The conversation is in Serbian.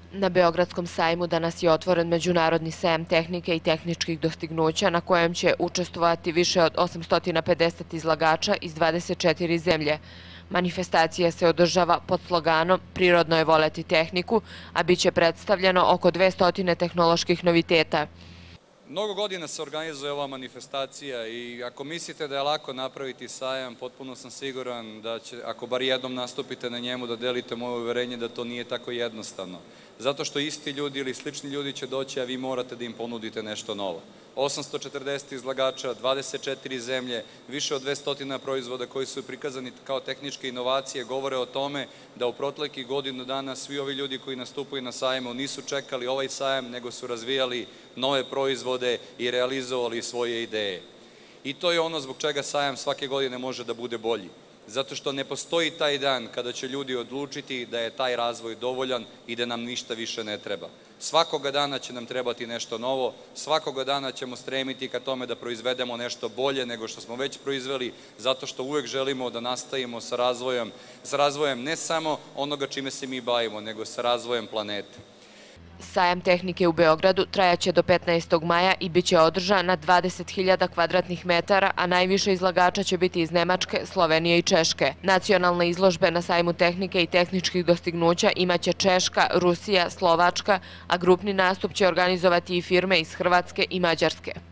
Na Beogradskom sajmu danas je otvoren Međunarodni sajam tehnike i tehničkih dostignuća na kojem će učestvovati više od 850 izlagača iz 24 zemlje. Manifestacija se održava pod sloganom "Prirodno je voleti tehniku", a bit će predstavljeno oko 200 tehnoloških noviteta. Mnogo godina se organizuje ova manifestacija i ako mislite da je lako napraviti sajam, potpuno sam siguran da će, ako bar jednom nastupite na njemu, da delite moje uverenje da to nije tako jednostavno. Zato što isti ljudi ili slični ljudi će doći, a vi morate da im ponudite nešto novo. 840 izlagača, 24 zemlje, više od 200 proizvoda koji su prikazani kao tehničke inovacije govore o tome da u proteklih godinu dana svi ovi ljudi koji nastupaju na sajmu nisu čekali ovaj sajam, nego su razvijali nove proizvode i realizovali svoje ideje. I to je ono zbog čega sajam svake godine može da bude bolji. Zato što ne postoji taj dan kada će ljudi odlučiti da je taj razvoj dovoljan i da nam ništa više ne treba. Svakoga dana će nam trebati nešto novo, svakoga dana ćemo stremiti ka tome da proizvedemo nešto bolje nego što smo već proizveli, zato što uvek želimo da nastavimo sa razvojem ne samo onoga čime se mi bavimo, nego sa razvojem planete. Sajam tehnike u Beogradu trajaće do 15. maja i bit će održan na 20.000 kvadratnih metara, a najviše izlagača će biti iz Nemačke, Slovenije i Češke. Nacionalne izložbe na sajmu tehnike i tehničkih dostignuća imaće Češka, Rusija, Slovačka, a grupni nastup će organizovati i firme iz Hrvatske i Mađarske.